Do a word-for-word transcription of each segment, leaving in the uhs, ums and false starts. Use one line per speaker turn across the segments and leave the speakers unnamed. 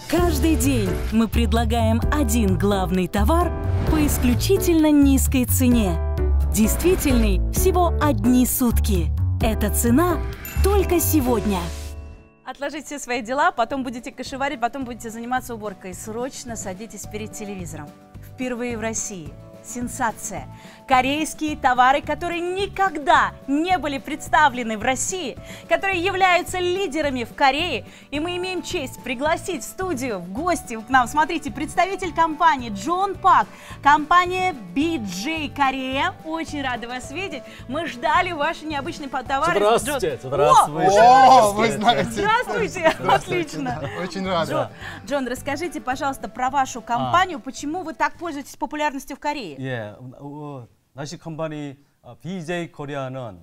Каждый день мы предлагаем один главный товар по исключительно низкой цене. Действительный всего одни сутки. Эта цена только сегодня.
Отложите все свои дела, потом будете кошеварить, потом будете заниматься уборкой. Срочно садитесь перед телевизором. Впервые в России. Сенсация. Корейские товары, которые никогда не были представлены в России, которые являются лидерами в Корее. И мы имеем честь пригласить в студию, в гости к нам, смотрите, представитель компании Джон Пак, компания би джей Корея. Очень рада вас видеть. Мы ждали ваши необычные товары.
Здравствуйте. Здравствуйте.
О,
вы знаете.
Здравствуйте. Отлично.
Очень рада.
Джон, Джон, расскажите, пожалуйста, про вашу компанию. Почему вы так пользуетесь популярностью в Корее?
예, 어, 나시 컴퍼니 би джей Korea는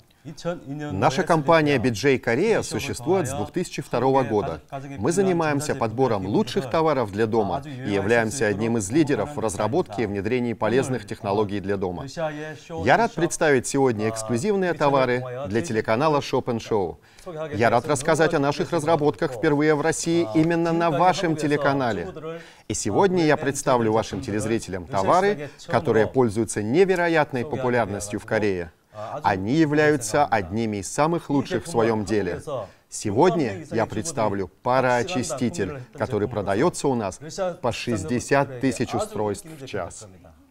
Наша компания би джей Korea существует с две тысячи второго года. Мы занимаемся подбором лучших товаров для дома и являемся одним из лидеров в разработке и внедрении полезных технологий для дома. Я рад представить сегодня эксклюзивные товары для телеканала Shop and Show. Я рад рассказать о наших разработках впервые в России именно на вашем телеканале. И сегодня я представлю вашим телезрителям товары, которые пользуются невероятной популярностью в Корее. Они являются одними из самых лучших в своем деле. Сегодня я представлю пароочиститель, который продается у нас по шестьдесят тысяч устройств в час.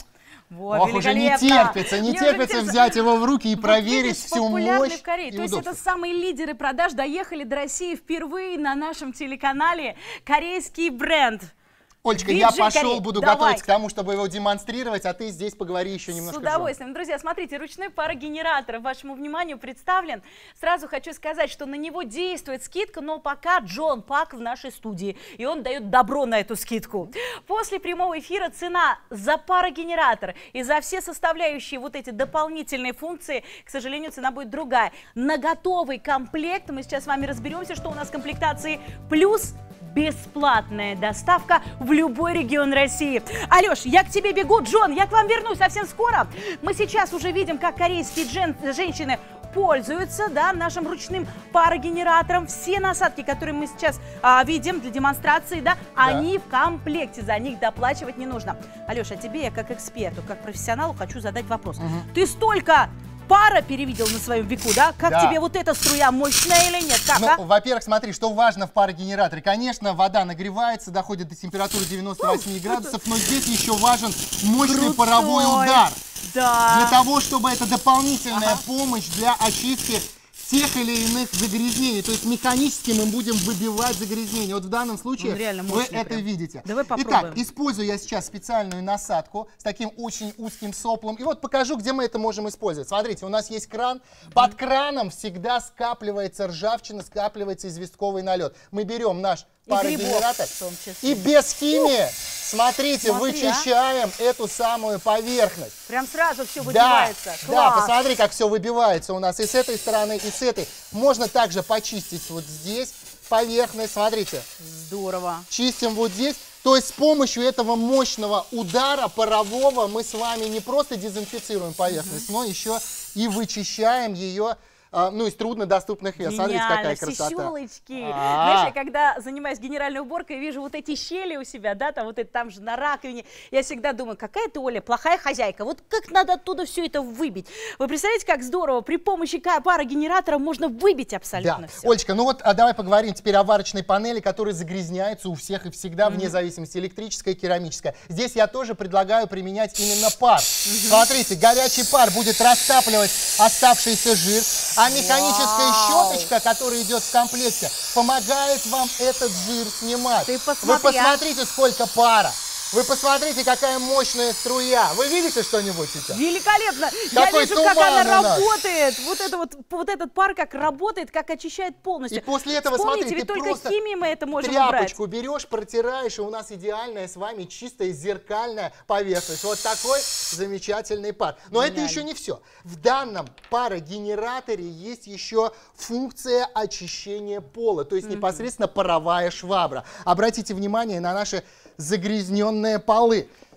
Вот,
Ох, уже не терпится, не терпится взять его в руки и проверить всю мощь.
В Корее. То есть это самые лидеры продаж доехали до России впервые на нашем телеканале. Корейский бренд.
Олечка, я пошел, буду готовиться к тому, чтобы его демонстрировать, а ты здесь поговори еще немножко.
С удовольствием. Друзья, смотрите, ручной парогенератор вашему вниманию представлен. Сразу хочу сказать, что на него действует скидка, но пока Джон Пак в нашей студии, и он дает добро на эту скидку. После прямого эфира цена за парогенератор и за все составляющие вот эти дополнительные функции, к сожалению, цена будет другая. На готовый комплект мы сейчас с вами разберемся, что у нас в комплектации плюс бесплатная доставка в любой регион России. Алеш, я к тебе бегу. Джон, я к вам вернусь совсем скоро. Мы сейчас уже видим, как корейские джен женщины пользуются, да, нашим ручным парогенератором. Все насадки, которые мы сейчас а, видим для демонстрации, да, да, они в комплекте, за них доплачивать не нужно. Алеша, тебе я как эксперту, как профессионалу хочу задать вопрос. Угу. Ты столько пара перевидел на своем веку, да? Как да. тебе вот эта струя, мощная или нет? Как,
ну,
а?
Во-первых, смотри, что важно в парогенераторе. Конечно, вода нагревается, доходит до температуры девяноста восьми градусов, но здесь еще важен мощный Крутой. паровой удар.
Да.
Для того, чтобы это дополнительная ага. помощь для очистки тех или иных загрязнений. То есть механически мы будем выбивать загрязнения. Вот в данном случае вы это прям. видите.
Давай попробуем.
Итак, использую я сейчас специальную насадку с таким очень узким соплом. И вот покажу, где мы это можем использовать. Смотрите, у нас есть кран. Под краном всегда скапливается ржавчина, скапливается известковый налет. Мы берем наш парогенератор и без химии, смотрите, Смотри, вычищаем а? эту самую поверхность.
Прям сразу все выбивается.
Да, да, посмотри, как все выбивается у нас и с этой стороны, и с этой. Можно также почистить вот здесь поверхность, смотрите.
Здорово.
Чистим вот здесь. То есть с помощью этого мощного удара парового мы с вами не просто дезинфицируем поверхность, угу. но еще и вычищаем ее, ну, из труднодоступных мест. Смотрите, какая красота.
Щелочки. Знаешь, я когда занимаюсь генеральной уборкой, вижу вот эти щели у себя, да, там вот это там же на раковине, я всегда думаю, какая ты, Оля, плохая хозяйка, вот как надо оттуда все это выбить. Вы представляете, как здорово, при помощи парогенератора можно выбить абсолютно
да.
все.
Олечка, ну вот а давай поговорим теперь о варочной панели, которая загрязняется у всех и всегда, mm-hmm. вне зависимости, электрическая, керамическая. Здесь я тоже предлагаю применять именно пар. Mm-hmm. Смотрите, горячий пар будет растапливать оставшийся жир, а механическая Вау. щеточка, которая идет в комплекте, помогает вам этот жир снимать.
Ты посмотри,
Вы посмотрите, а? сколько пара. Вы посмотрите, какая мощная струя. Вы видите что-нибудь сейчас?
Великолепно.
Какой
Я вижу, как она работает. Вот, это вот, вот этот пар как работает, как очищает полностью.
И после этого,
Вспомните,
смотри,
ведь
ты
только
просто
химией мы это можем
тряпочку
убрать.
берешь, протираешь, и у нас идеальная с вами чистая зеркальная поверхность. Вот такой замечательный пар. Но Гениально. это еще не все. В данном парогенераторе есть еще функция очищения пола, то есть mm-hmm. непосредственно паровая швабра. Обратите внимание на наши загрязненные полы.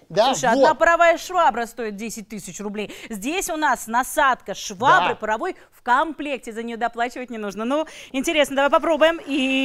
Да,
Слушай,
вот.
одна паровая швабра стоит десять тысяч рублей. Здесь у нас насадка швабры
Да.
паровой в комплекте. За нее доплачивать не нужно. Ну, интересно, давай попробуем.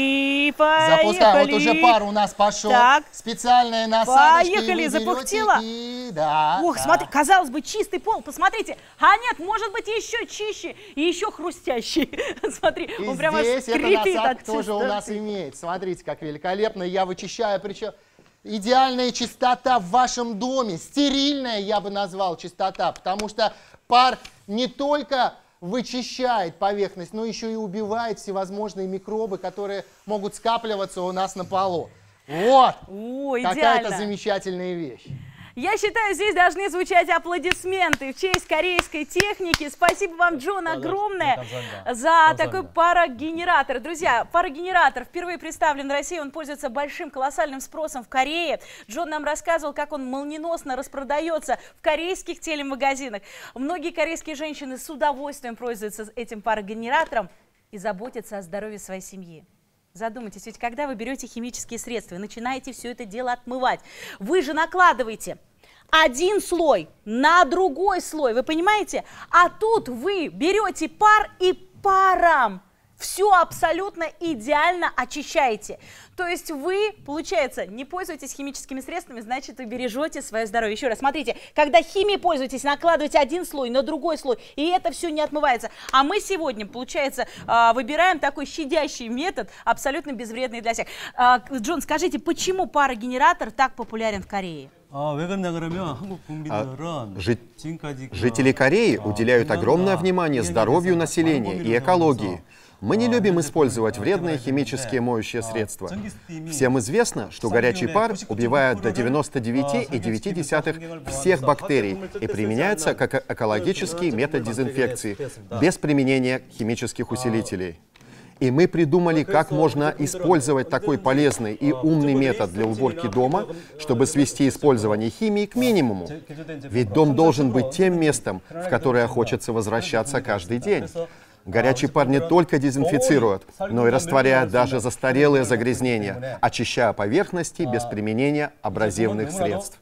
И поехали.
Запускаем. Вот уже пар у нас пошел.
Так.
Специальная насадочка.
Поехали,
и вы берете,
запухтела.
И, да,
Ох,
да.
смотри, казалось бы, чистый пол, посмотрите. А нет, может быть, еще чище и еще хрустящий. Смотри,
И
он прямо
здесь эта
скрипит
насадка
от
тоже у нас
чистоты.
имеет. Смотрите, как великолепно. Я вычищаю, причем идеальная чистота в вашем доме. Стерильная, я бы назвал, чистота. Потому что пар не только вычищает поверхность, но еще и убивает всевозможные микробы, которые могут скапливаться у нас на полу. Вот!
О,
Какая-то
идеально.
замечательная вещь.
Я считаю, здесь должны звучать аплодисменты в честь корейской техники. Спасибо вам, Джон, огромное за такой парогенератор. Друзья, парогенератор впервые представлен в России. Он пользуется большим колоссальным спросом в Корее. Джон нам рассказывал, как он молниеносно распродается в корейских телемагазинах. Многие корейские женщины с удовольствием пользуются этим парогенератором и заботятся о здоровье своей семьи. Задумайтесь, ведь когда вы берете химические средства и начинаете все это дело отмывать, вы же накладываете один слой на другой слой, вы понимаете? А тут вы берете пар и паром все абсолютно идеально очищаете. То есть вы, получается, не пользуетесь химическими средствами, значит, вы бережете свое здоровье. Еще раз, смотрите, когда химией пользуетесь, накладываете один слой на другой слой, и это все не отмывается. А мы сегодня, получается, выбираем такой щадящий метод, абсолютно безвредный для всех. Джон, скажите, почему парогенератор так популярен в Корее?
아, 왜 그러냐 그러면 한국 국민들은
Жи-
지금까지 그,
Жители Кореи
아,
уделяют огромное
건강과
внимание здоровью
이야기에서
населения
많은
и
고민을
экологии. Мы не
하면서,
любим
어,
использовать
현재
вредные
그
химические
아,
моющие средства.
전기 스팀이
Всем известно, что горячий пар убивает до девяноста девяти и девяти десятых всех бактерий и применяется как экологический метод дезинфекции, без применения химических усилителей. И мы придумали, как можно использовать такой полезный и умный метод для уборки дома, чтобы свести использование химии к минимуму. Ведь дом должен быть тем местом, в которое хочется возвращаться каждый день. Горячий пар не только дезинфицирует, но и растворяет даже застарелые загрязнения, очищая поверхности без применения абразивных средств.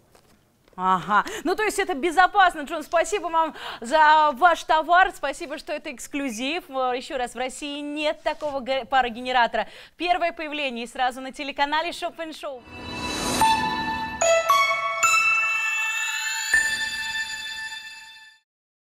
Ага, ну то есть это безопасно, Джон, спасибо вам за ваш товар, спасибо, что это эксклюзив. Еще раз, в России нет такого парогенератора. Первое появление и сразу на телеканале Shop and Show.